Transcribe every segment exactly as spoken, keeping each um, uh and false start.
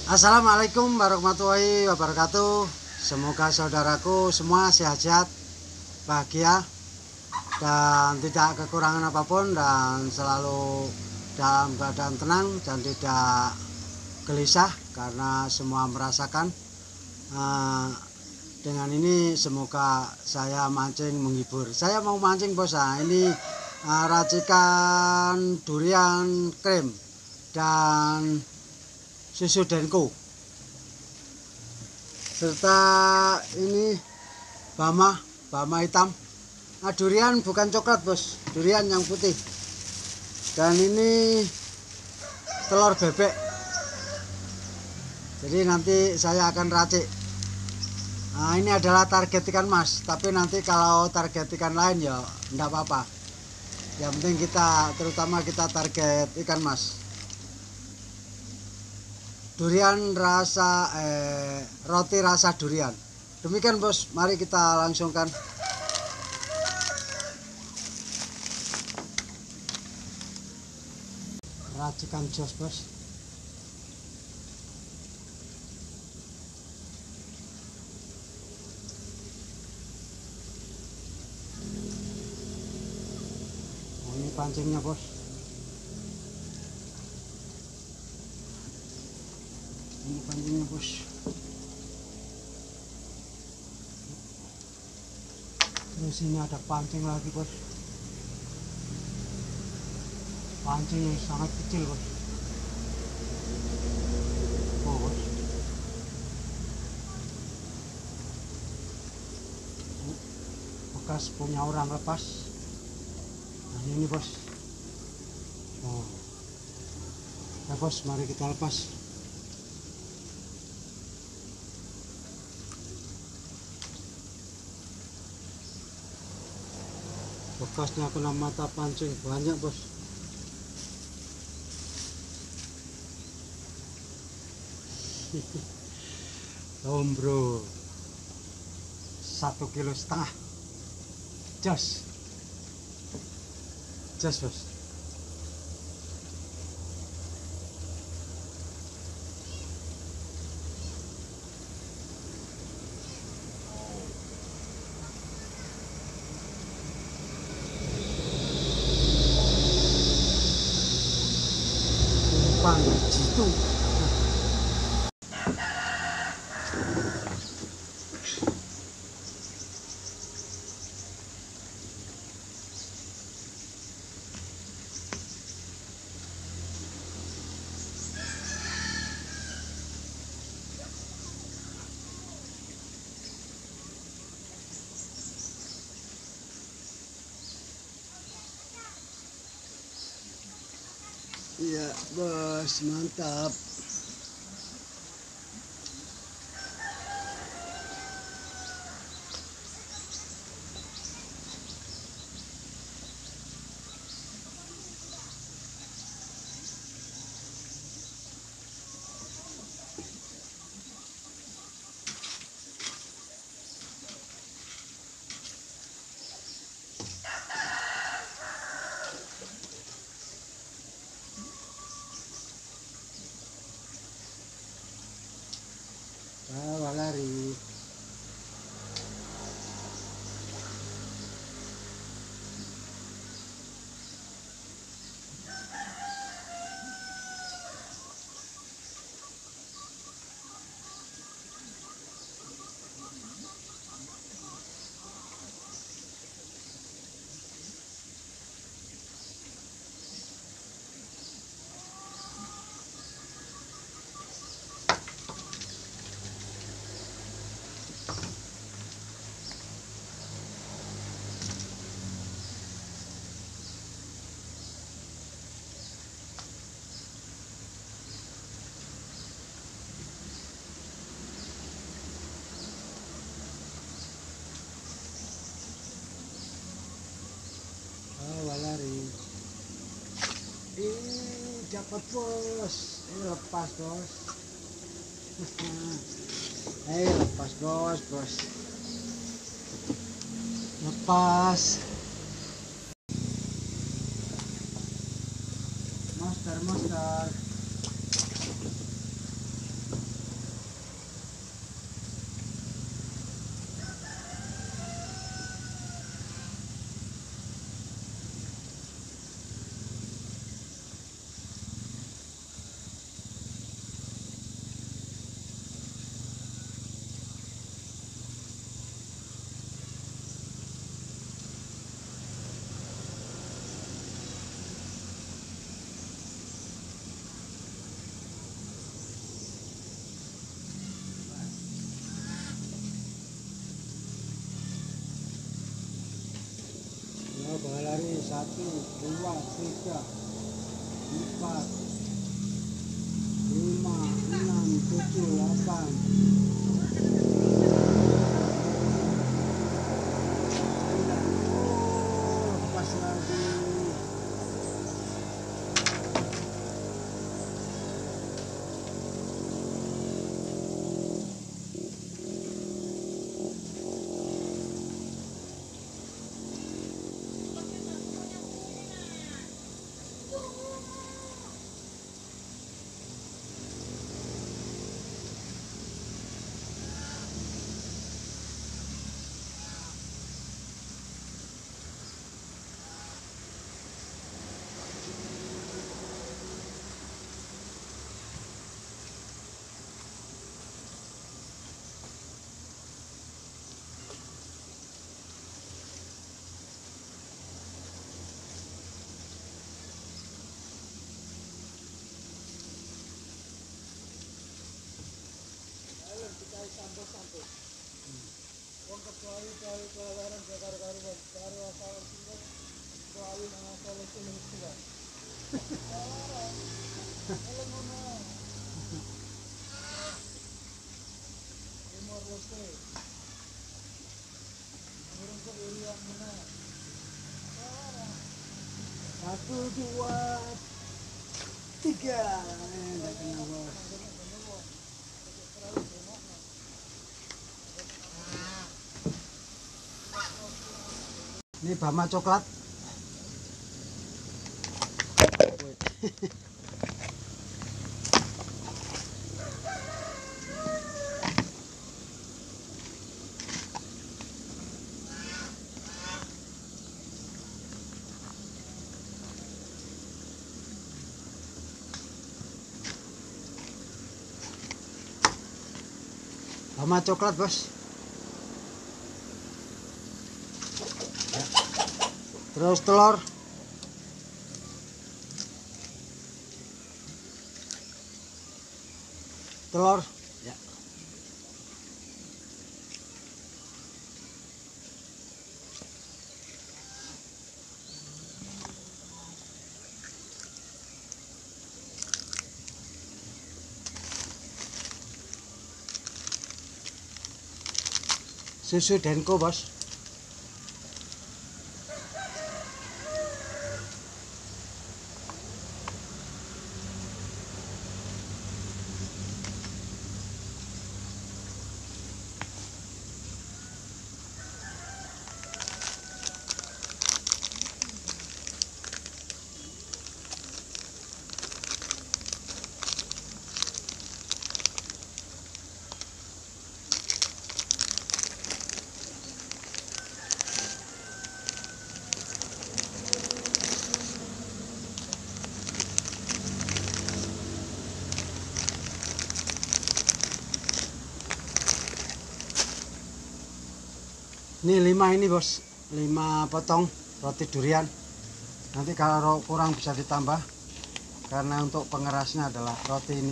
Assalamualaikum warahmatullahi wabarakatuh. Semoga saudaraku semua sehat-sehat, bahagia, dan tidak kekurangan apapun, dan selalu dalam keadaan tenang dan tidak gelisah karena semua merasakan. Uh, dengan ini semoga saya mancing menghibur. Saya mau mancing bos. Nah, ini uh, racikan durian krim dan susu Denko, serta ini bama bama hitam. Nah, durian bukan coklat bos, durian yang putih. Dan ini telur bebek. Jadi nanti saya akan racik. Nah, ini adalah target ikan mas, tapi nanti kalau target ikan lain ya enggak apa-apa. Yang penting kita, terutama kita target ikan mas. Durian rasa eh, roti rasa durian. Demikian bos, mari kita langsungkan. Racikan jos bos. Oh, ini pancingnya bos. Ini pancingnya bos. Terus ini ada pancing lagi bos. Pancing yang sangat kecil bos. Oh bos. Bekas punya orang lepas. Nah ini bos. Oh. Ya bos, mari kita lepas. Bekasnya kena mata pancing banyak bos. Lombro satu kilo setengah. Jos, jos bos. Pang jitu. Iya bos, mantap. Bawa lari. Ih, dapat bos. Ini lepas bos. Eh, lepas bos, bos. Lepas. Monster, monster. satu, dua, tiga, empat, lima, enam, tujuh, delapan, sembilan. Oh, pas lagi. Wong kecuali kali kelawaran karo karo karo asalan sing kali nang asalan sing mesti. Kalau ngono. Umur roste. Urung kok yang mana? Satu, dua, tiga. Enggak kena bos. Ini Bama coklat. Bama coklat, bos. Terus telur. Telur. Ya. Susu Denko, bos. Ini lima ini, bos, lima potong roti durian. Nanti kalau kurang bisa ditambah, karena untuk pengerasnya adalah roti ini.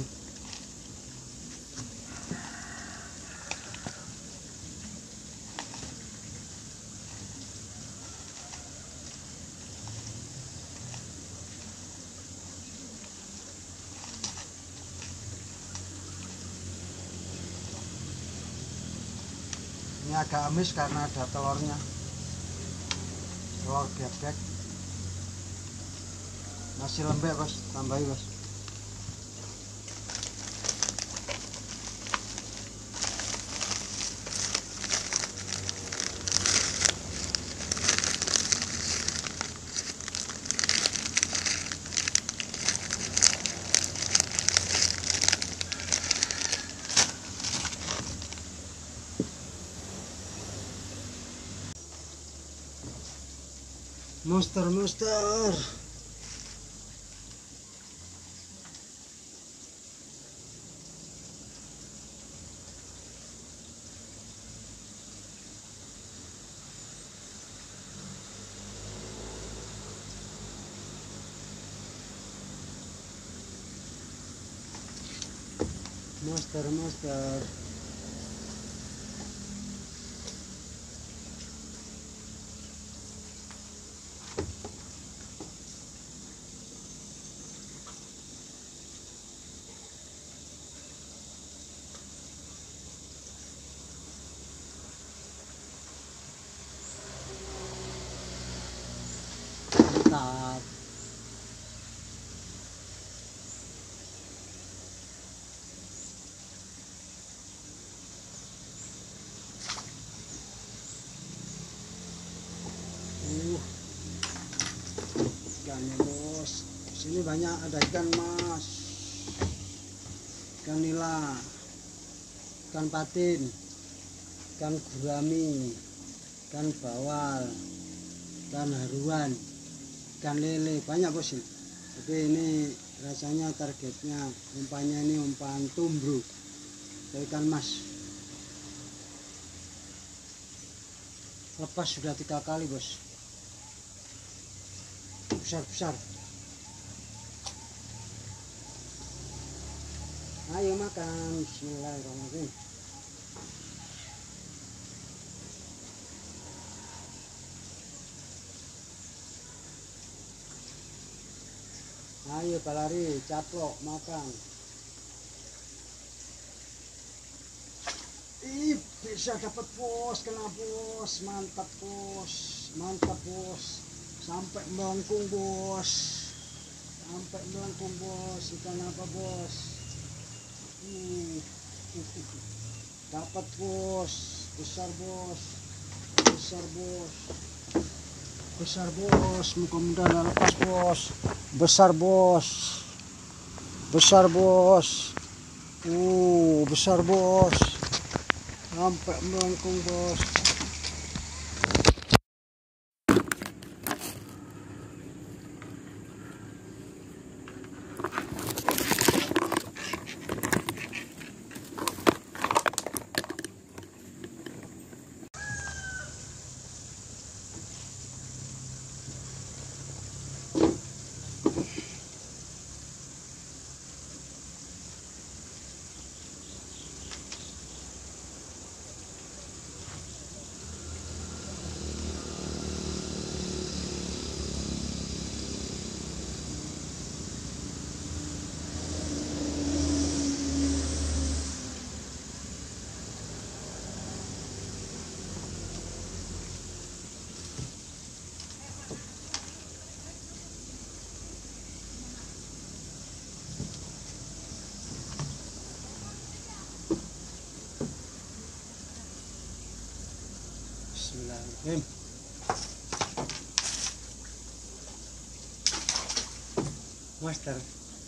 Ini agak amis karena ada telurnya, telur bebek. Masih lembek, bos, tambahin, bos. Monster, monster. Monster, monster. sini banyak ada ikan mas, ikan nila, ikan patin, ikan gurami, ikan bawal, ikan haruan, ikan lele, banyak bos ini. Tapi ini rasanya targetnya umpannya ini umpan tumbru atau ikan mas. Lepas sudah tiga kali bos, besar-besar. Ayo makan, bismillahirrahmanirrahim. Ayo balari, caplok, makan. Ih, bisa dapat bos, kena bos, mantap bos, mantap bos, sampai melengkung bos, sampai melengkung bos. Ikan apa bos? Hmm. Dapat bos, besar bos, besar bos, besar bos, mudah-mudahan lepas bos, besar bos, besar bos, uh besar bos, sampai melengkung bos. Bismillahirrahmanirrahim. Master.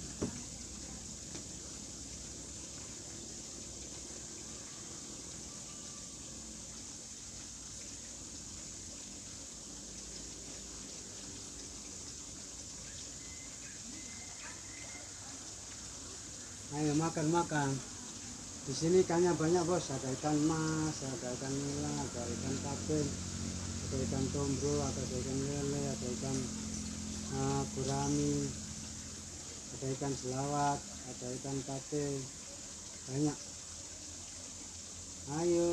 Ayo makan makan. Di sini ikannya banyak bos, ada ikan mas, ada ikan nila, ada ikan patin, ada ikan tombro, ada ikan lele, ada ikan uh, gurami, ada ikan selawat, ada ikan pate, banyak. Ayo.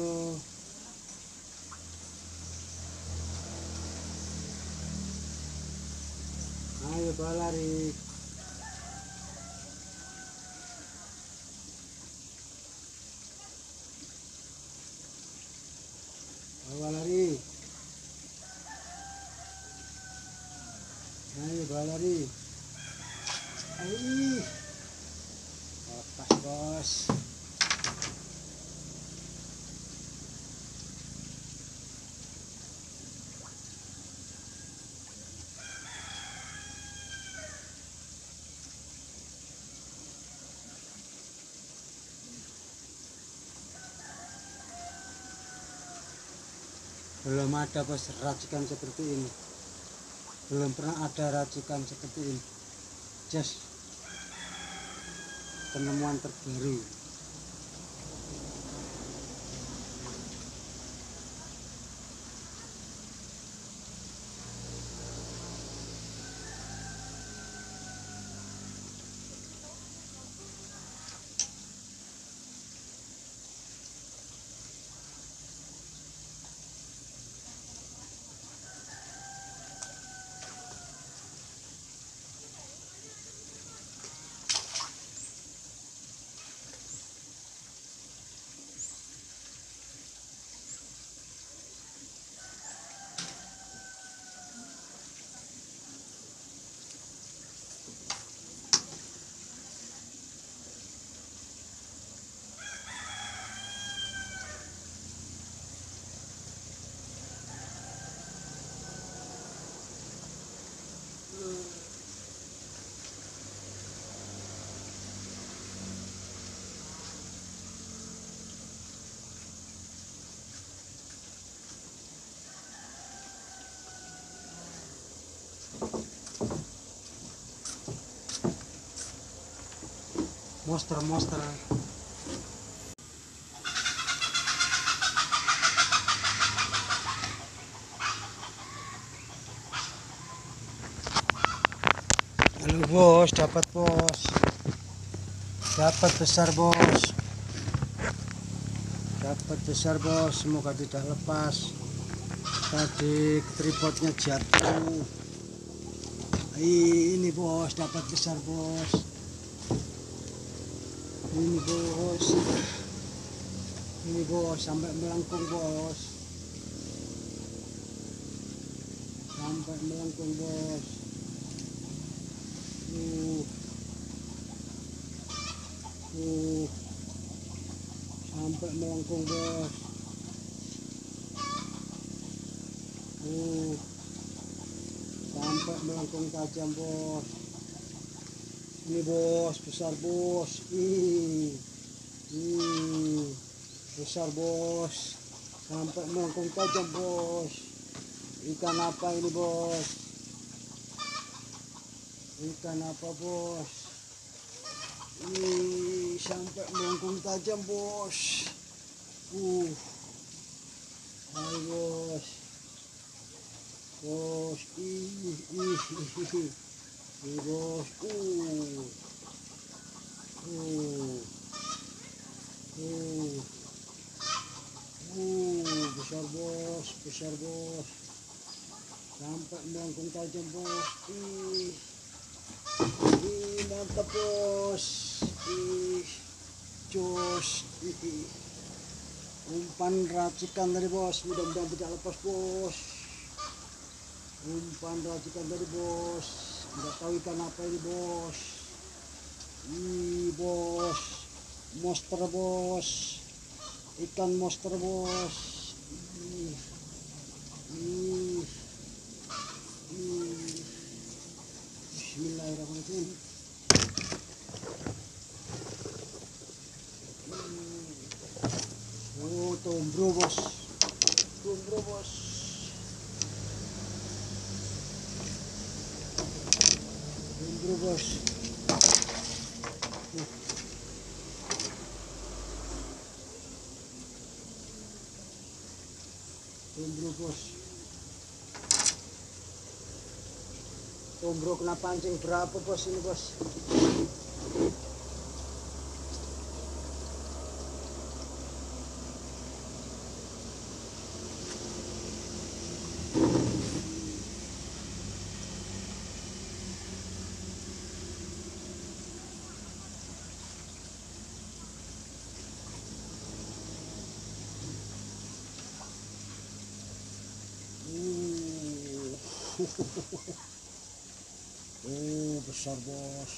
Ayo balari. Bawa lari. Ayo bawa lari. Ayo. Lepas bos. Belum ada bos racikan seperti ini, belum pernah ada racikan seperti ini, just penemuan terbaru. monster-monster. Halo bos, dapat bos, dapat besar bos, dapat besar bos, semoga tidak lepas. Tadi tripodnya jatuh. Ini bos, dapat besar bos, ini bos, ini bos, sampai melengkung bos, sampai melengkung bos. Uh, uh, sampai melengkung bos. Uh, sampai melengkung tajam bos. Ini bos, besar bos. Ih, ih, besar bos. Sampai melengkung tajam bos. Ikan apa ini bos? Ikan apa bos? Ih, sampai melengkung tajam bos. Uh, ayo bos, bos. Ih, ih, ih, ih. Ih bos. Uh, uh, uh, uh, besar bos, besar bos. Sampai melengkung tajam bos. Ih. Ih, mantap bos. Ih, jos. Ih, umpan racikan dari bos, mudah-mudahan tidak lepas bos. Umpan racikan dari bos, nggak tahu ikan apa ini bos. Ih bos, monster bos, ikan monster bos. Ih, ih, ih. Bismillahirrahmanirrahim. Oh, tombro bos, tombro bos, tombro bos. Uh. Tombro bos. Tombro kena pancing berapa bos ini bos? Oh, besar bos.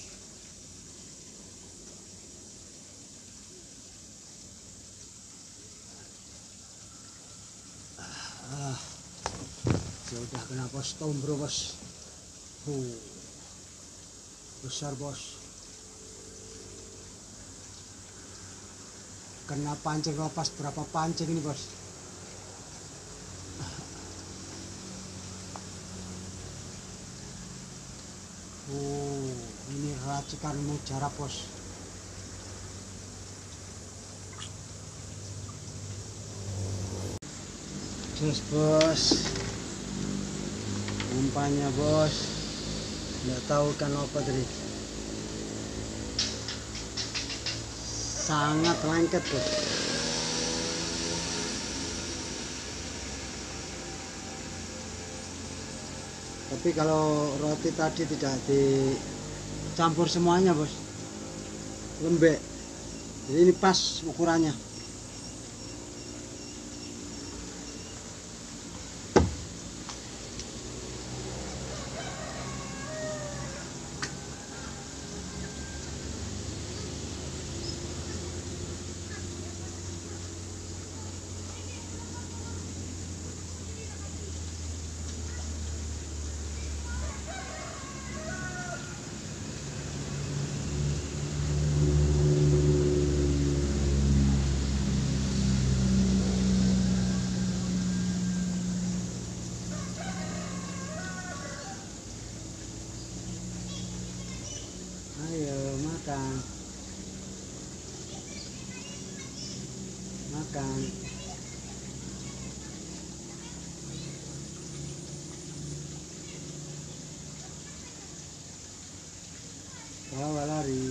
Ah, sudah kena bos, tombro bos. Oh, besar bos. Kena pancing lepas berapa pancing ini bos? Oh, ini racikan mujara bos. Jos bos, umpannya bos, nggak tahu kan apa tadi. Sangat lengket bos. Tapi kalau roti tadi tidak dicampur semuanya bos, lembek. Jadi ini pas ukurannya. Ayo makan. makan. Bawa lari.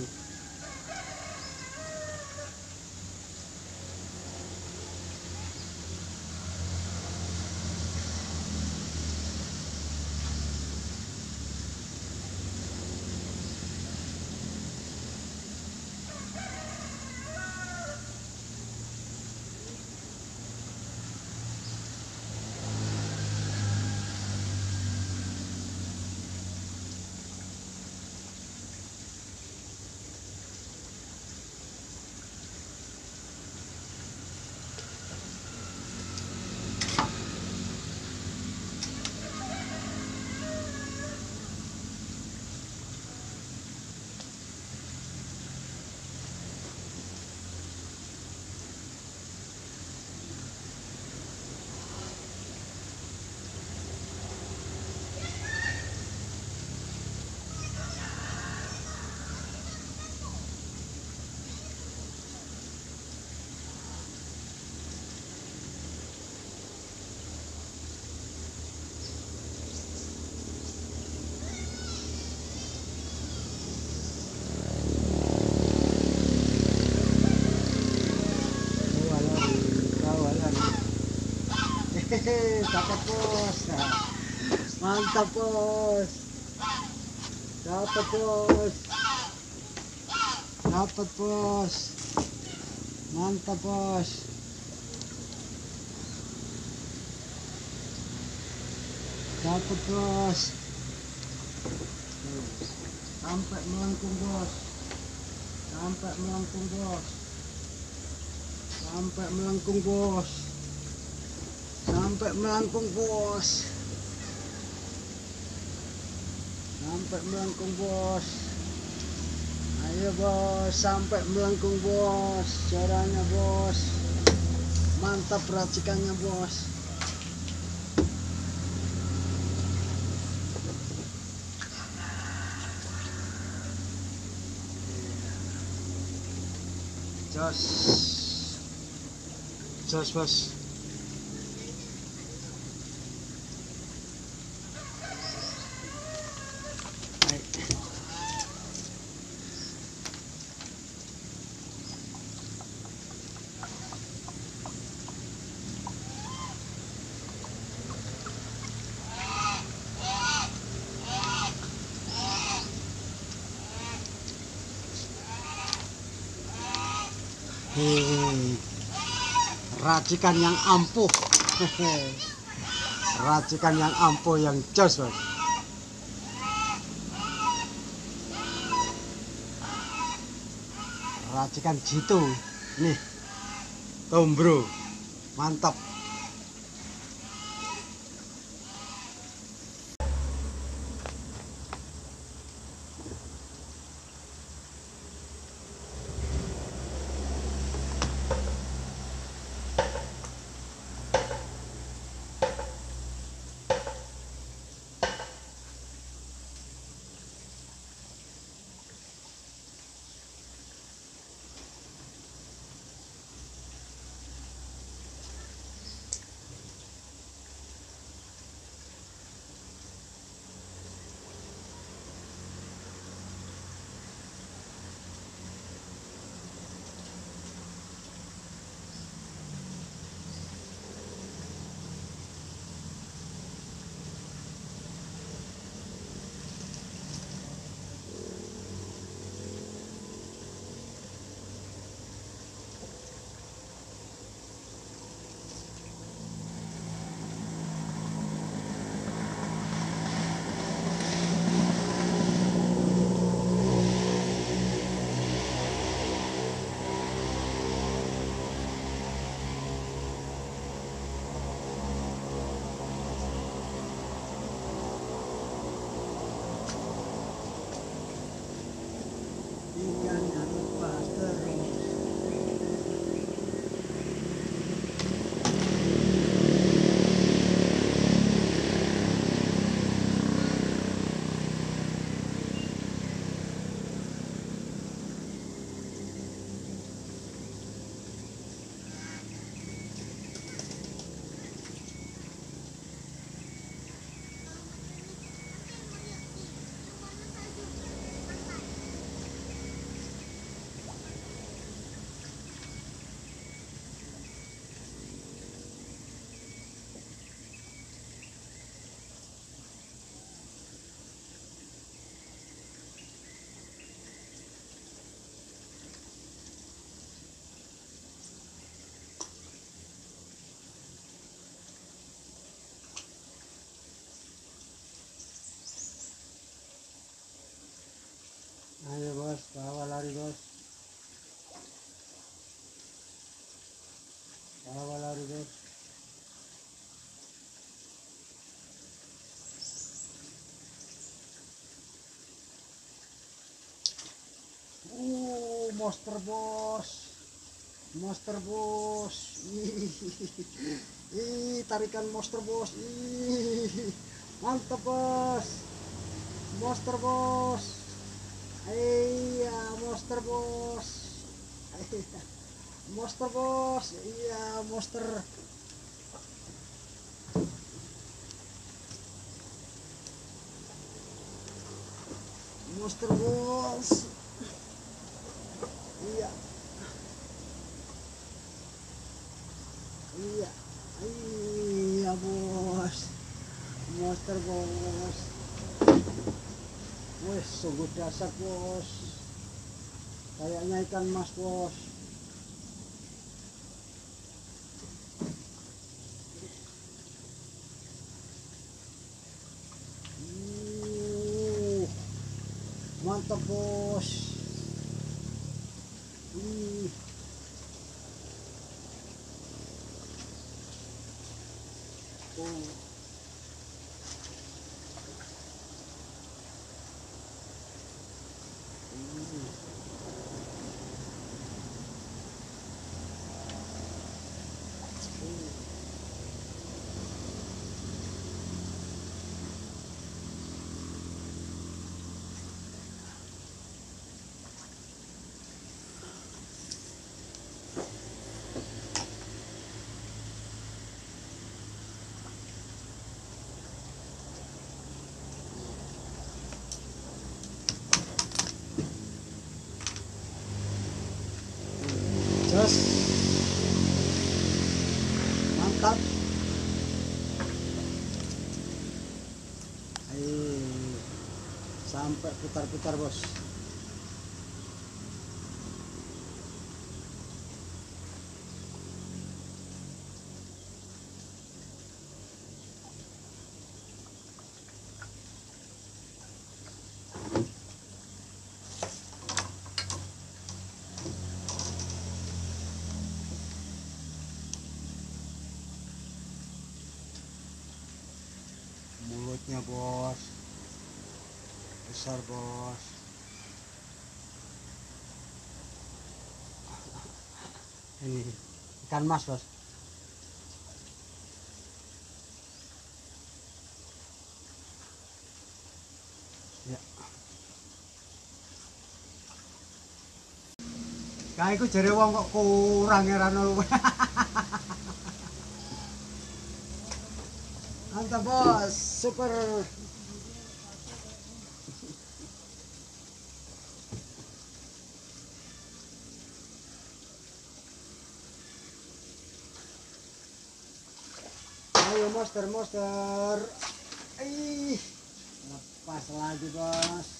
Hehehe, dapat bos. Mantap bos. Dapat bos. Dapat bos. Mantap bos. Dapat bos. Sampai melengkung bos. Sampai melengkung bos. Sampai melengkung bos. Sampai melengkung bos. Sampai melengkung bos. Ayo bos, sampai melengkung bos. Caranya bos. Mantap racikannya bos. Jos. Jos bos. Hei, racikan yang ampuh. Hehe. Racikan yang ampuh yang jos bos. Racikan jitu nih, tombro, mantap. Ayo bos, bawa lari bos, bawa lari bos. Uh, monster bos, monster bos. Ih, ih, tarikan monster bos. Ih, mantap bos, monster bos. Iya, monster bos. Iya, monster bos. Iya, monster. Monster bos. Iya. Iya. Iya, bos. Monster bos. Wih, sungguh dasar bos. Kayaknya ikan mas bos. Uh, mantap bos. Ih. Oh. Jos, mantap. Ayo, sampai putar-putar bos. Mulutnya bos, besar bos. Ini ikan mas bos. Ya. Kayak iku jare wong kok kurang ya rano. Mantap bos, super. Ayo monster monster. Ih, lepas lagi bos.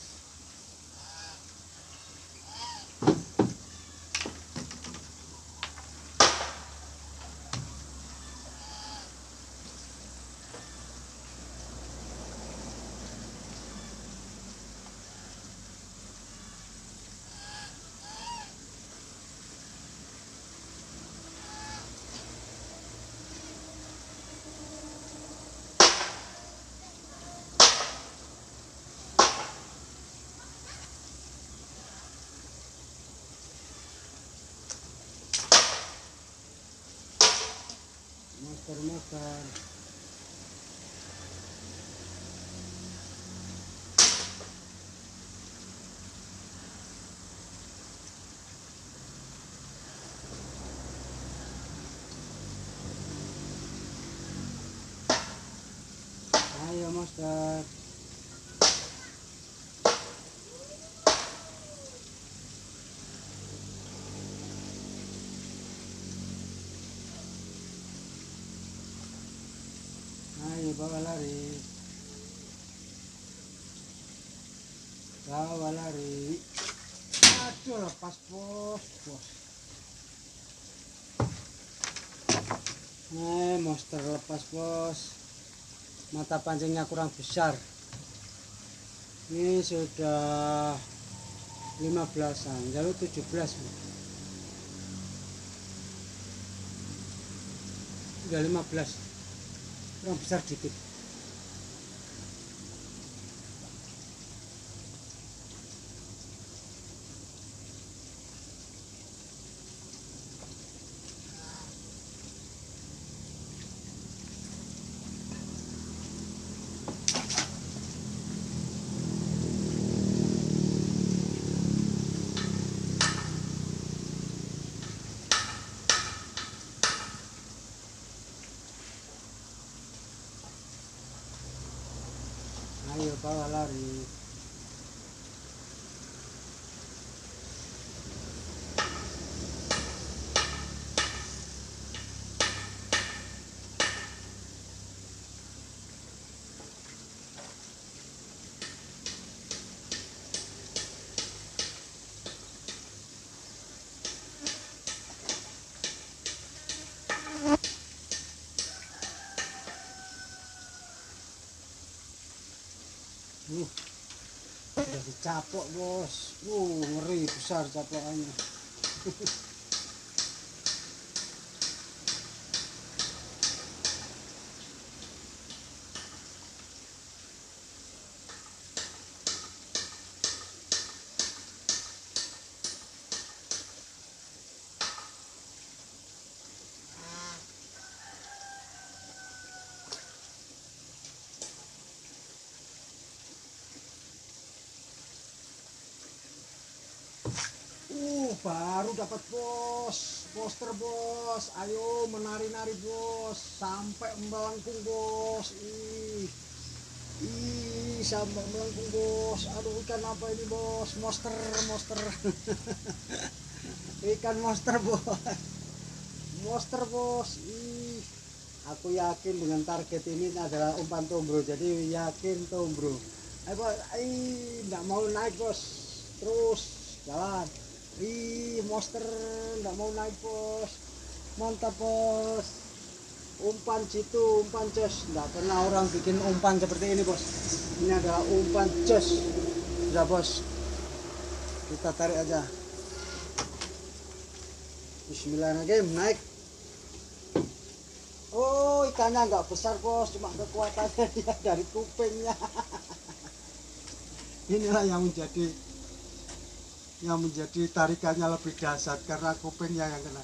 Monster monster. Ayo monster. Ayo bawa lari. Bawa lari. Aduh, lepas bos, bos. Eh, monster lepas bos. Mata pancingnya kurang besar. Ini sudah lima belasan, lalu tujuh belas. Udah lima belas. Kurang besar dikit. Ayo bawa lari. Uh, udah dicapok bos. Uh, ngeri besar capokannya. Uh, baru dapat bos, poster bos. Ayo menari-nari bos, sampai melengkung bos. Ih, ih, sampai melengkung bos. Aduh, ikan apa ini bos? Monster, monster. Ikan monster bos, monster bos. Ih, aku yakin dengan target ini adalah umpan tombro. Jadi yakin tombro. Ayo, ih, nggak mau naik bos. Terus jalan. Ih, monster nggak mau naik bos. Mantap bos. Umpan situ, umpan jos. Nggak pernah orang bikin umpan seperti ini bos. Ini adalah umpan jos. Sudah bos, kita tarik aja. Bismillahirrahmanirrahim, naik. Oh, ikannya nggak besar bos, cuma kekuatannya dia dari kupingnya. Inilah yang menjadi yang menjadi tarikannya lebih dahsyat karena kupingnya yang kena.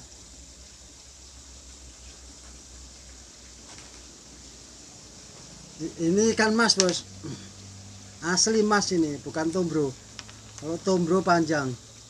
Ini ikan mas bos, asli mas ini, bukan tombro. Kalau tombro panjang,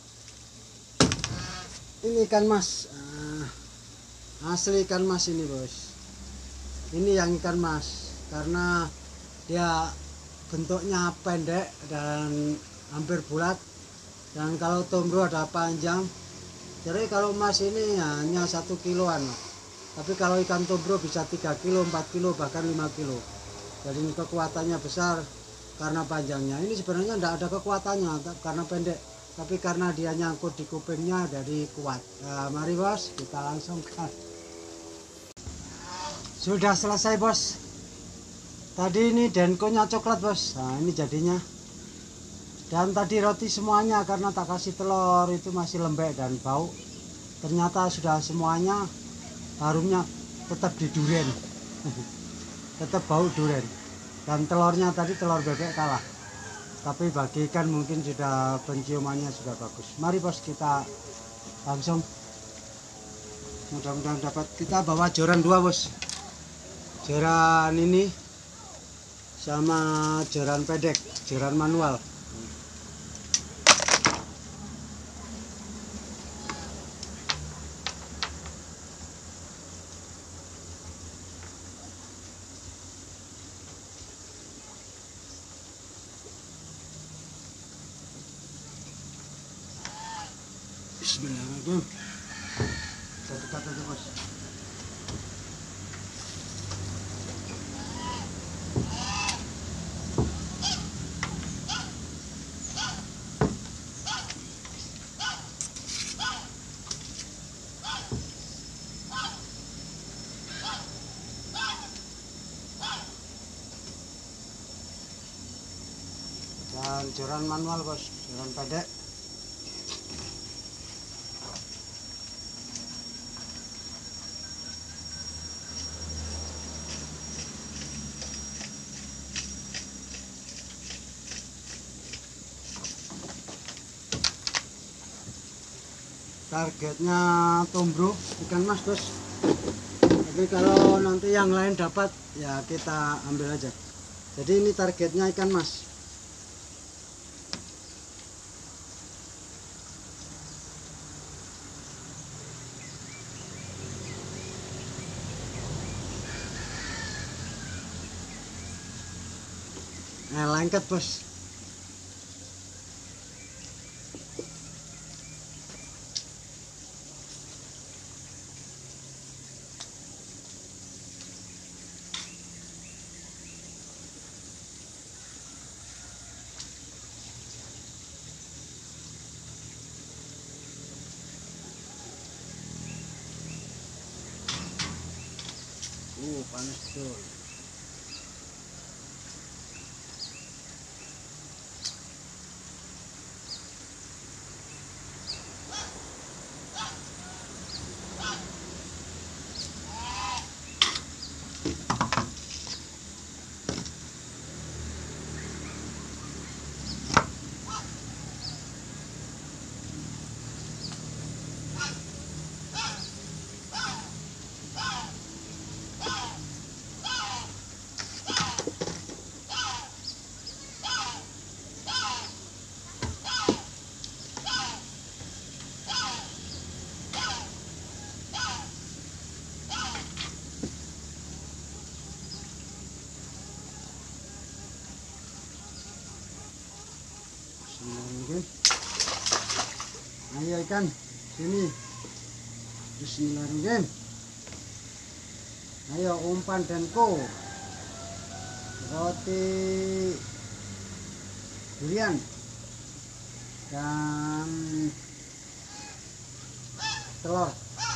ini ikan mas, asli ikan mas ini bos. Ini yang ikan mas karena dia bentuknya pendek dan hampir bulat. Dan kalau tombro ada panjang, jadi kalau emas ini hanya satu kiloan, tapi kalau ikan tombro bisa tiga kilo, empat kilo, bahkan lima kilo. Jadi kekuatannya besar karena panjangnya. Ini sebenarnya tidak ada kekuatannya karena pendek, tapi karena dia nyangkut di kupingnya jadi kuat. Nah, mari bos, kita langsungkan. Sudah selesai bos. Tadi ini denkonya coklat bos. Nah ini jadinya. Dan tadi roti semuanya karena tak kasih telur itu masih lembek dan bau. Ternyata sudah semuanya, harumnya tetap di duren. Tetap bau duren. Dan telurnya tadi telur bebek kalah. Tapi bagi ikan mungkin sudah penciumannya sudah bagus. Mari bos, kita langsung. Mudah-mudahan dapat. Kita bawa joran dua bos. Joran ini sama joran pedek, joran manual. Bismillahirrahmanirrahim. Satu kata aja bos. Dan joran manual bos, joran pendek. targetnya tumbruk ikan mas bos. Tapi kalau nanti yang lain dapat ya kita ambil aja. Jadi ini targetnya ikan mas. Nah, lengket bos. Uh, panas betul. Ayo ikan sini. Bismillahirrahmanirrahim. Ayo umpan denko. Roti durian dan telur.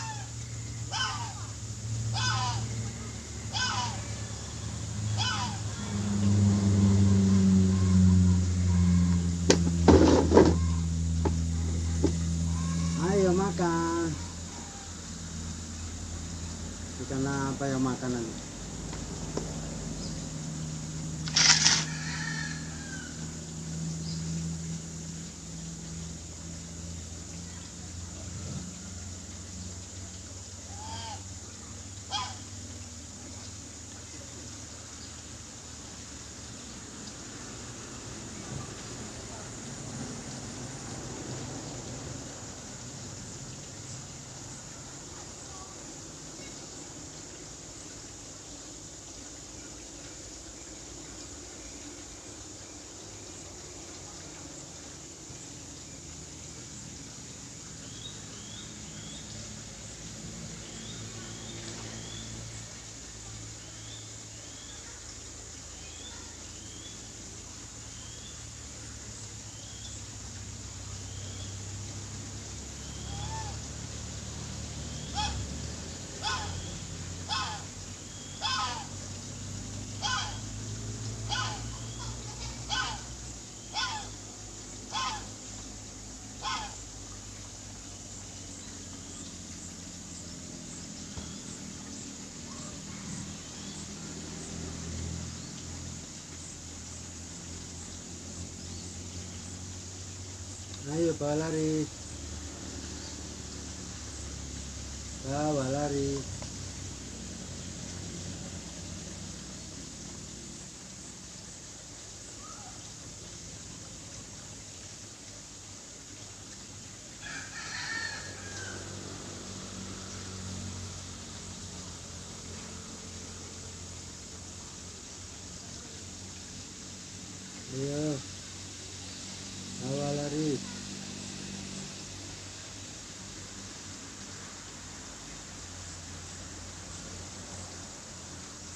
Ayo makan. Ikan apa ya makanan? Ayo bawa lari. Bawa lari. Ayo. Bawa lari.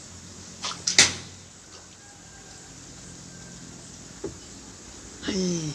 Hai.